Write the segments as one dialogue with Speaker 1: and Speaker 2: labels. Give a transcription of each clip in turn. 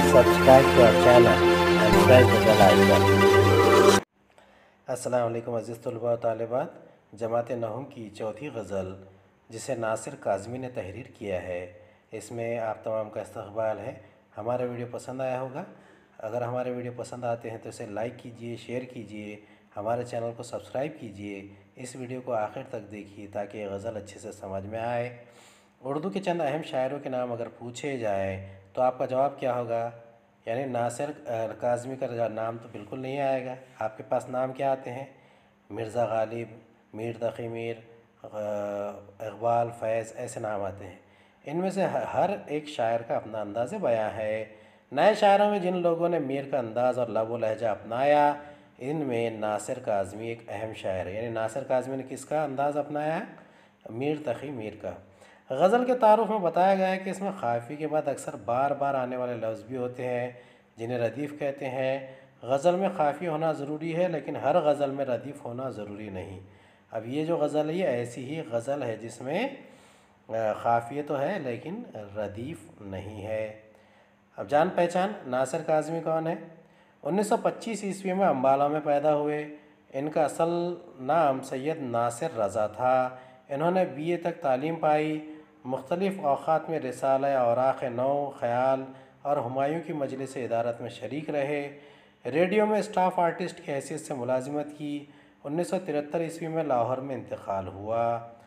Speaker 1: subscribe to our channel and press the bell icon. अस्सलाम वालेकुम अज़ीज़ तलबा व तालिबात। जमात नहूम की चौथी गज़ल जिसे नासिर काज़मी ने तहरीर किया है, इसमें आप तमाम का इस्तक़बाल है। हमारा वीडियो पसंद आया होगा। अगर हमारे वीडियो पसंद आते हैं तो इसे लाइक कीजिए, शेयर कीजिए, हमारे चैनल को सब्सक्राइब कीजिए। इस वीडियो को आखिर तक देखिए ताकि गज़ल अच्छे से समझ में आए। उर्दू के चंद अहम शायरों के नाम अगर पूछे जाए तो आपका जवाब क्या होगा? यानी नासिर काज़मी का नाम तो बिल्कुल नहीं आएगा। आपके पास नाम क्या आते हैं? मिर्ज़ा गालिब, मीर तक़ी मीर, इक़बाल, फैज़, ऐसे नाम आते हैं। इनमें से हर एक शायर का अपना अंदाज़ बयां है। नए शायरों में जिन लोगों ने मीर का अंदाज़ और लब व लहजा अपनाया, इनमें नासिर काज़मी एक अहम शायर है। यानी नासिर काज़मी ने किसका अंदाज़ अपनाया? मीर तक़ी मीर का। गज़ल के तारुफ़ में बताया गया है कि इसमें क़ाफ़ी के बाद अक्सर बार बार आने वाले लफ्ज़ भी होते हैं जिन्हें रदीफ़ कहते हैं। गज़ल में क़ाफ़ी होना ज़रूरी है, लेकिन हर गज़ल में रदीफ़ होना ज़रूरी नहीं। अब ये जो गज़ल है ये ऐसी ही गज़ल है जिसमें क़ाफ़िया तो है लेकिन रदीफ़ नहीं है। अब जान पहचान नासिर काज़मी कौन है? 1925 ईस्वी में अम्बाला में पैदा हुए। इनका असल नाम सैयद नासिर रज़ा था। इन्होंने BA तक तालीम पाई। मुख्तलिफ़ औक़ात में रिसाला, औराक़ नौ, ख़याल और हुमायूं की मजलिस इदारत में शरीक रहे। रेडियो में स्टाफ़ आर्टिस्ट की हैसियत से मुलाजिमत की। 1973 ईस्वी में लाहौर में इंतकाल हुआ।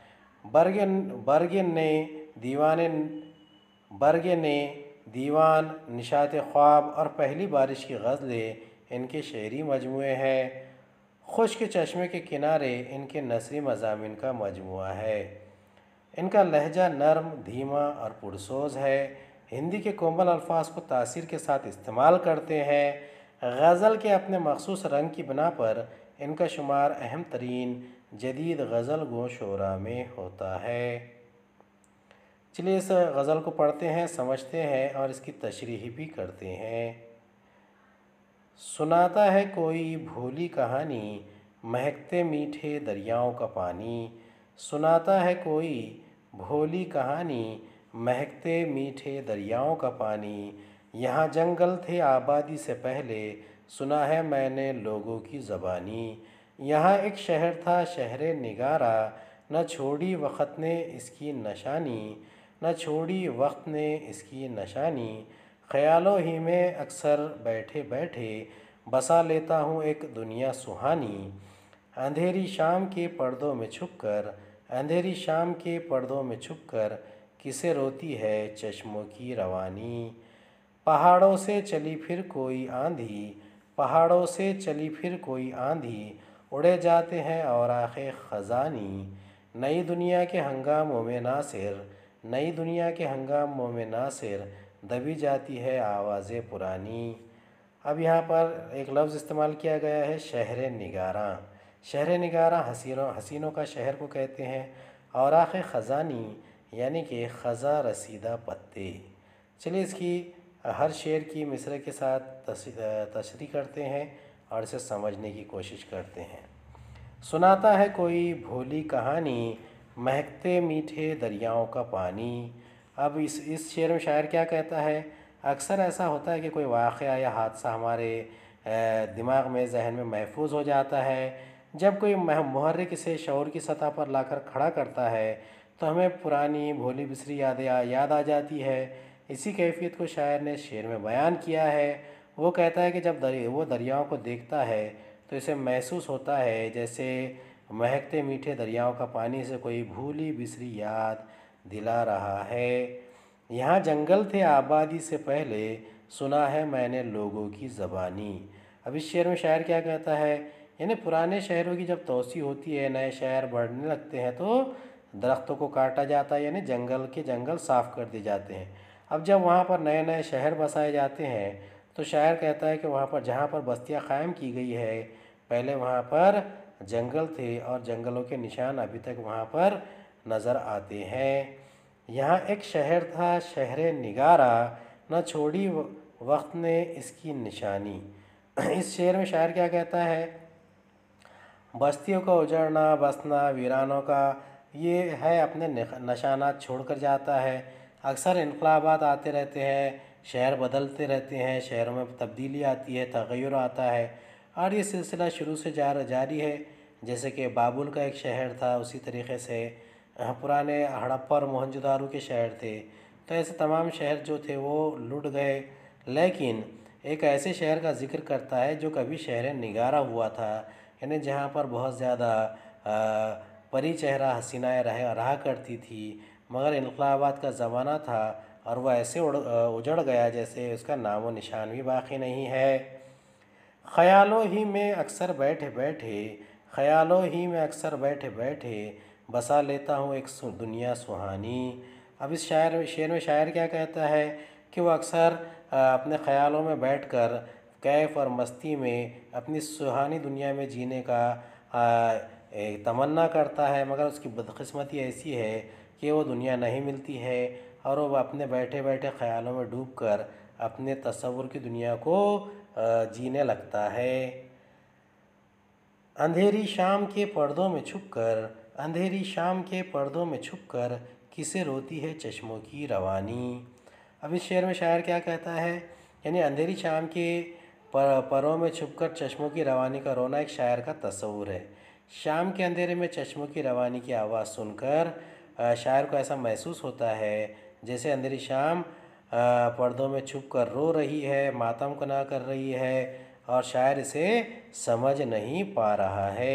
Speaker 1: बरगे ने दीवान, निशात ख्वाब और पहली बारिश की गज़लें इनके शेरी मजमूए हैं। खुश्क चश्मे के किनारे इनके नसरी मज़ामीन का मजमुआ है। इनका लहजा नरम, धीमा और पुरसोज़ है। हिंदी के कोमल अल्फाज को तासीर के साथ इस्तेमाल करते हैं। गज़ल के अपने मखसूस रंग की बिना पर इनका शुमार अहम तरीन जदीद गज़ल गो शोरा में होता है। चलिए इस गज़ल को पढ़ते हैं, समझते हैं और इसकी तशरीह भी करते हैं। सुनाता है कोई भोली कहानी, महकते मीठे दरियाओं का पानी। सुनाता है कोई भोली कहानी, महकते मीठे दरियाओं का पानी। यहाँ जंगल थे आबादी से पहले, सुना है मैंने लोगों की ज़बानी। यहाँ एक शहर था शहर निगारा, न छोड़ी वक़्त ने इसकी नशानी, न छोड़ी वक्त ने इसकी नशानी। ख़यालों ही में अक्सर बैठे बैठे बसा लेता हूँ एक दुनिया सुहानी। अंधेरी शाम के पर्दों में छुपकर, अंधेरी शाम के पर्दों में छुपकर किसे रोती है चश्मों की रवानी। पहाड़ों से चली फिर कोई आंधी, पहाड़ों से चली फिर कोई आंधी, उड़े जाते हैं औराख़े ख़ज़ानी। नई दुनिया के हंगामों में नासिर, नई दुनिया के हंगामों में नासिर, दबी जाती है आवाज़ें पुरानी। अब यहाँ पर एक लफ्ज़ इस्तेमाल किया गया है, शहर निगारा। शहर निगारा हसीनों का शहर को कहते हैं। औराक़ ख़ज़ानी यानी कि ख़ज़ा रसीदा पत्ते। चलिए इसकी हर शेर की मिसरे के साथ तशरीह करते हैं और इसे समझने की कोशिश करते हैं। सुनाता है कोई भोली कहानी, महकते मीठे दरियाओं का पानी। अब इस शेर में शायर क्या कहता है? अक्सर ऐसा होता है कि कोई वाक़या या हादसा हमारे दिमाग में, जहन में महफूज हो जाता है। जब कोई मुहर्रिक इसे शऊर की सतह पर लाकर खड़ा करता है तो हमें पुरानी भोली बिसरी यादें याद आ जाती है। इसी कैफियत को शायर ने शेर में बयान किया है। वो कहता है कि जब वो दरियाओं को देखता है तो इसे महसूस होता है जैसे महकते मीठे दरियाओं का पानी से कोई भूली बिसरी याद दिला रहा है। यहाँ जंगल थे आबादी से पहले, सुना है मैंने लोगों की ज़बानी। अब इस शेर में शायर क्या कहता है? यानी पुराने शहरों की जब तोसी होती है, नए शहर बढ़ने लगते हैं तो दरख्तों को काटा जाता है, यानी जंगल के जंगल साफ़ कर दिए जाते हैं। अब जब वहाँ पर नए नए शहर बसाए जाते हैं तो शायर कहता है कि वहाँ पर जहाँ पर बस्तियाँ क़ायम की गई है, पहले वहाँ पर जंगल थे और जंगलों के निशान अभी तक वहाँ पर नज़र आते हैं। यहाँ एक शहर था शहर निगारा, न छोड़ी वक्त ने इसकी निशानी। इस शेर में शायर क्या कहता है? बस्तियों का उजड़ना, बसना, वीरानों का ये है अपने निशानात छोड़ कर जाता है। अक्सर इनकलाबात आते रहते हैं, شہر بدلتے رہتے ہیں، شہروں میں تبدیلی آتی ہے، تغیر آتا ہے، اور یہ سلسلہ شروع سے جاری ہے۔ جیسے کہ بابل کا ایک شہر تھا، اسی طریقے سے پرانے ہڑپا اور موہنجو دارو کے شہر تھے، تو ایسے تمام شہر جو تھے وہ لٹ گئے۔ لیکن ایک ایسے شہر کا ذکر کرتا ہے جو کبھی شہر نگارہ ہوا تھا، یعنی جہاں پر بہت زیادہ پری چہرہ حسینائیں رہا کرتی تھی، مگر انقلابات کا زمانہ تھا اور وہ ایسے اجڑ گیا جیسے اس کا نام و نشان بھی باقی نہیں ہے۔ خیالوں ہی میں اکثر بیٹھے بیٹھے، خیالوں ہی میں اکثر بیٹھے بیٹھے بسا لیتا ہوں ایک دنیا سہانی۔ اب اس شعر میں شاعر کیا کہتا ہے کہ وہ اکثر اپنے خیالوں میں بیٹھ کر کیف اور مستی میں اپنی سہانی دنیا میں جینے کا تمنا کرتا ہے، مگر اس کی بدقسمتی ایسی ہے کہ وہ دنیا نہیں ملتی ہے اور وہ اپنے بیٹھے بیٹھے خیالوں میں ڈوب کر اپنے تصور کی دنیا کو جینے لگتا ہے۔ اندھیری شام کے پردوں میں چھپ کر، اندھیری شام کے پردوں میں چھپ کر کسے روتی ہے چشموں کی روانی۔ اب اس شعر میں شاعر کیا کہتا ہے، یعنی اندھیری شام کے پروں میں چھپ کر چشموں کی روانی کا رونا ایک شاعر کا تصور ہے۔ شام کے اندھیرے میں چشموں کی روانی کی آواز سن کر شاعر کو ایسا محسوس ہوتا ہے جیسے اندھیری شام پردوں میں چھپ کر رو رہی ہے، ماتم کنا کر رہی ہے اور شاعر اسے سمجھ نہیں پا رہا ہے۔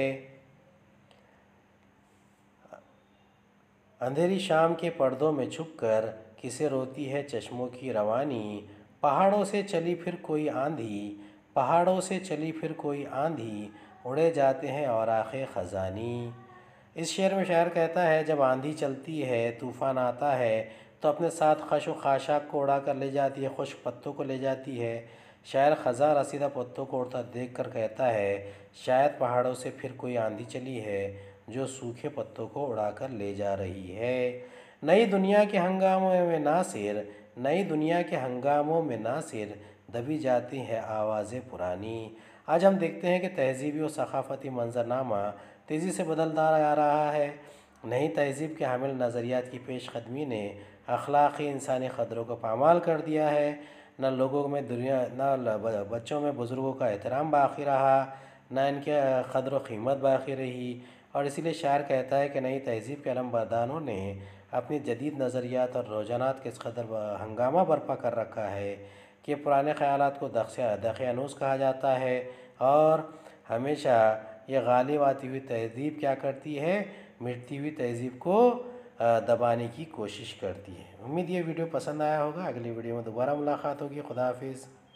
Speaker 1: اندھیری شام کے پردوں میں چھپ کر کسے روتی ہے چشموں کی روانی، پہاڑوں سے چلی پھر کوئی آندھی، پہاڑوں سے چلی پھر کوئی آندھی، اڑے جاتے ہیں اوراقِ خزانی۔ اس شعر میں شاعر کہتا ہے جب آندھی چلتی ہے، طوفان آتا ہے تو اپنے ساتھ خش و خاشاک کو اڑا کر لے جاتی ہے، خشک پتوں کو لے جاتی ہے۔ شاعر خزاں رسیدہ پتوں کو اڑتا دیکھ کر کہتا ہے شاید پہاڑوں سے پھر کوئی آندھی چلی ہے جو سوکھے پتوں کو اڑا کر لے جا رہی ہے۔ نئی دنیا کے ہنگاموں میں ناصر، نئی دنیا کے ہنگاموں میں ناصر دبی جاتی ہے آوازیں پرانی۔ آج ہم دیکھتے ہیں کہ تہذیبی و ثقافتی منظرنامہ تیزی سے بدلتا آ رہا ہے۔ نئی تہذیب کے حامل نظریات کی پیش قدمی نے اخلاقی انسانی قدروں کو پامال کر دیا ہے۔ نہ لوگوں میں نہ بچوں میں بزرگوں کا احترام باقی رہا، نہ ان کے قدر و قیمت باقی رہی، اور اسی لیے شاعر کہتا ہے کہ نئی تہذیب کے علم برداروں نے اپنی جدید نظریات اور رجحانات کے اس قدر ہنگامہ برپا کر رکھا ہے کہ پرانے خیالات کو دقیانوس کہا جاتا ہے، اور ہمیشہ یہ غالب آتی ہوئی تہذیب کیا کرتی ہے، مٹتی ہوئی تہذیب کو دبانے کی کوشش کرتی ہے۔ امید یہ ویڈیو پسند آیا ہوگا، اگلی ویڈیو میں دوبارہ ملاقات ہوگی۔ خدا حافظ۔